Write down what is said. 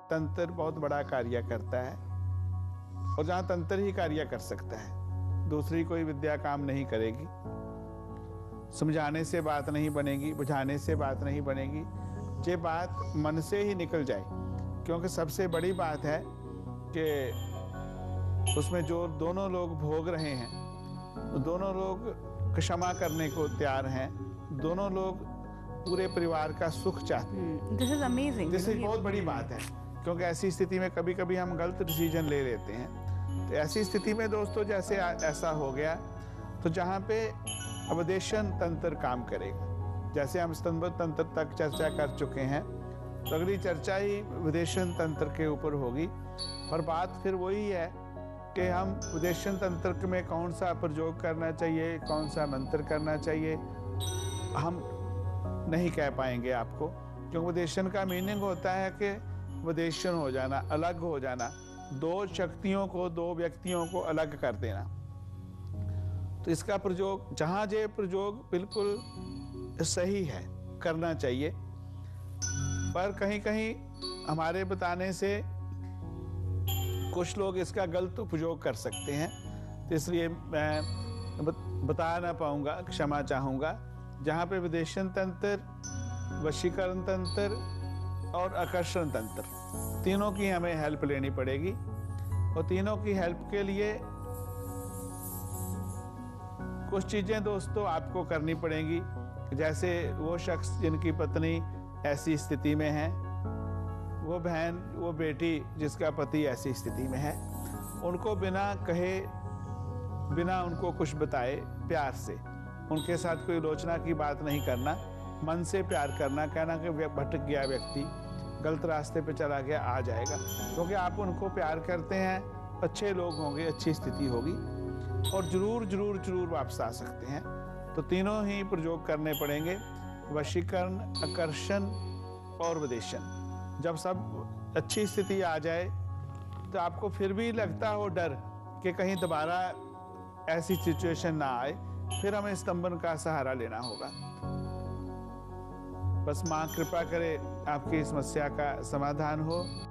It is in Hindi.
तंत्र बहुत बड़ा कार्य करता है, और जहाँ तंत्र ही कार्य कर सकता है, दूसरी कोई विद्या काम नहीं करेगी। समझाने से बात नहीं बनेगी, बुझाने से बात नहीं बनेगी, ये बात मन से ही निकल जाए। क्योंकि सबसे बड़ी बात है कि उसमें जो दोनों लोग भोग रहे हैं, दोनों लोग क्षमा करने को तैयार हैं, दोनों लोग पूरे परिवार का सुख चाहते हैं। This is amazing. This is बहुत बड़ी बात है, क्योंकि ऐसी स्थिति में कभी कभी हम गलत डिसीजन ले लेते हैं। तो ऐसी स्थिति में दोस्तों जैसे ऐसा हो गया, तो जहाँ पे अवदेशन तंत्र काम करेगा, जैसे हम स्तंभ तंत्र तक चर्चा कर चुके हैं, तो अगली चर्चा ही विदेशन तंत्र के ऊपर होगी। और बात फिर वही है कि हम विदेशन तंत्र में कौन सा प्रयोग करना चाहिए, कौन सा मंत्र करना चाहिए, हम नहीं कह पाएंगे आपको। क्योंकि विदेशन का मीनिंग होता है कि विदेशन हो जाना, अलग हो जाना, दो शक्तियों को, दो व्यक्तियों को अलग कर देना। तो इसका प्रयोग, जहाँ ये प्रयोग बिल्कुल सही है, करना चाहिए, पर कहीं कहीं हमारे बताने से कुछ लोग इसका गलत उपयोग कर सकते हैं। तो इसलिए मैं बता ना पाऊंगा, क्षमा चाहूँगा। जहाँ पे विदेशन तंत्र, वशीकरण तंत्र और आकर्षण तंत्र, तीनों की हमें हेल्प लेनी पड़ेगी। और तीनों की हेल्प के लिए कुछ चीज़ें दोस्तों आपको करनी पड़ेंगी। जैसे वो शख्स जिनकी पत्नी ऐसी स्थिति में है, वो बहन, वो बेटी जिसका पति ऐसी स्थिति में है, उनको बिना कहे, बिना उनको कुछ बताए, प्यार से उनके साथ कोई आलोचना की बात नहीं करना, मन से प्यार करना, कहना कि भटक गया व्यक्ति, गलत रास्ते पे चला गया, आ जाएगा। क्योंकि आप उनको प्यार करते हैं, अच्छे लोग होंगे, अच्छी स्थिति होगी, और जरूर जरूर जरूर वापस आ सकते हैं। तो तीनों ही प्रयोग करने पड़ेंगे, वशीकरण, आकर्षण और विदेशन। जब सब अच्छी स्थिति आ जाए, तो आपको फिर भी लगता हो डर कि कहीं दोबारा ऐसी सिचुएशन ना आए, फिर हमें स्तंभन का सहारा लेना होगा। बस माँ कृपा करे आपकी समस्या का समाधान हो।